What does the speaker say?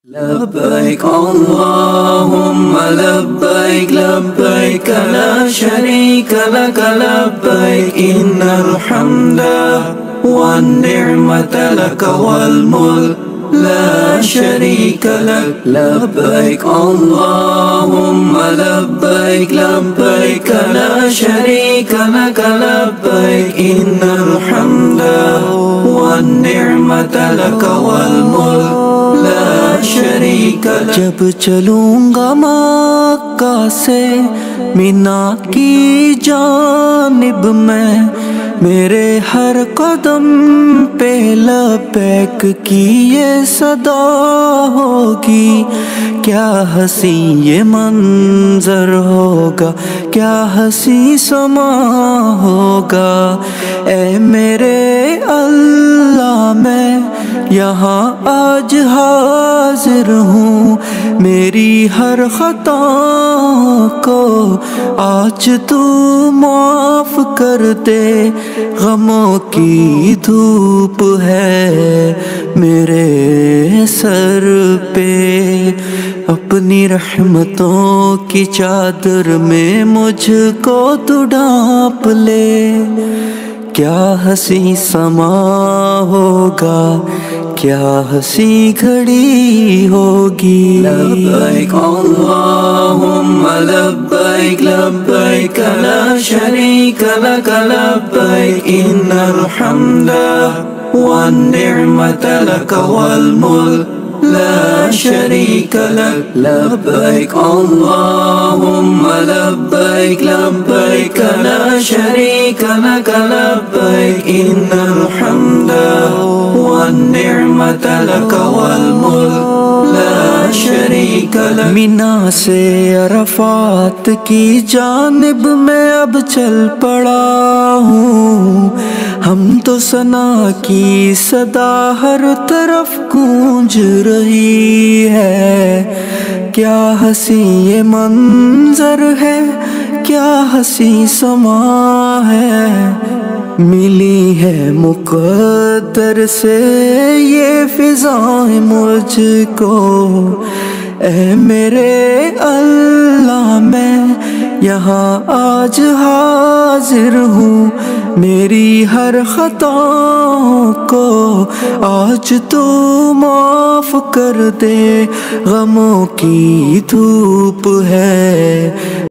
لبيك اللهم لبيك لبيك لا شريك لك لبيك إن الحمد والنعمة لك والملك لا شريك لك لبيك اللهم لبيك لبيك لا شريك لك لبيك إن الحمد والنعمة لك والملك لا شریک لک۔ جب چلوں گا مکہ سے مینا کی جانب میں، میرے ہر قدم پہ لبیک کی یہ صدا ہوگی۔ کیا حسین یہ منظر ہوگا، کیا حسین سما ہوگا۔ اے میرے اللہ میں یہاں آج حاضر ہوں، میری ہر خطا کو آج تو معاف کر دے۔ غموں کی دھوپ ہے میرے سر پہ، اپنی رحمتوں کی چادر میں مجھ کو تو ڈھانپ لے۔ کیا حسین سما ہوگا، کیا حسین گھڑی ہوگی۔ لبیک اللہم لبیک لبیک لا شریک لک لبیک ان الحمد والنعمت لک والملک لا شريك لك لبيك اللهم لبيك لبيك لا شريك لك لبيك إن الحمد والنعمة لك والملك لا شريك لك۔ مینا سے عرفات کی جانب میں اب چل پڑا ہوں، ہم تو ثنا کی صدا ہر طرف گونج رہی ہے۔ کیا حسین یہ منظر ہے، کیا حسین سما ہے۔ ملی ہے مقدر سے یہ فضائیں مجھ کو، اے میرے اللہ میں یہاں آج حاضر ہوں، میری ہر خطا کو آج تو معاف کر دے۔ غموں کی دھوپ ہے